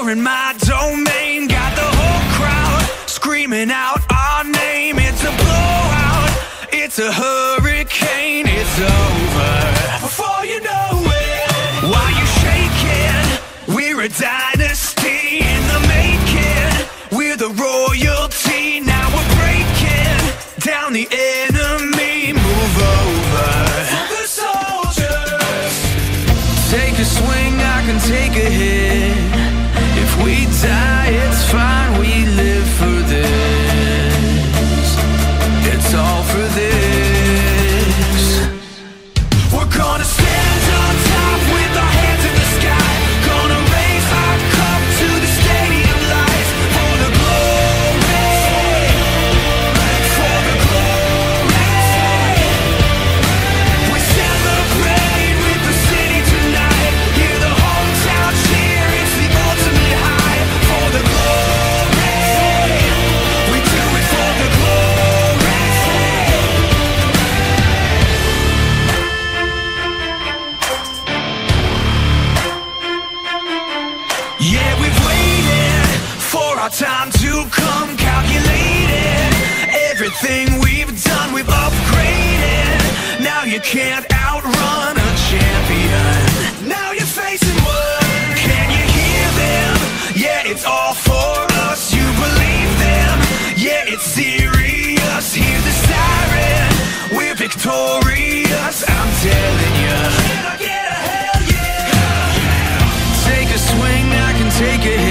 you're in my domain. Got the whole crowd screaming out our name. It's a blowout, it's a hurricane. It's over before you know it. Why you shaking? We're a dynasty in the making. We're the royalty. Now we're breaking down the enemy. Move over for the soldiers. Take a swing, I can take a hit. If we die, it's fine. We live for this. It's all for this. We're gonna stand on top with our hands in the sky. Gonna raise our cup to the stadium lights. For the glory, for the glory. We celebrate with the city tonight. Hear the hometown cheer, it's the ultimate high. For the glory, we do it for the glory. Yeah, we've waited for our time to come. Calculated everything we've done, we've upgraded. Now you can't outrun a champion. Now you're facing one. Can you hear them? Yeah, it's all for us. You believe them? Yeah, it's serious. Hear the siren. We're victorious. I'm telling you. Can I get a hell yeah? Take a swing, I can take a hit.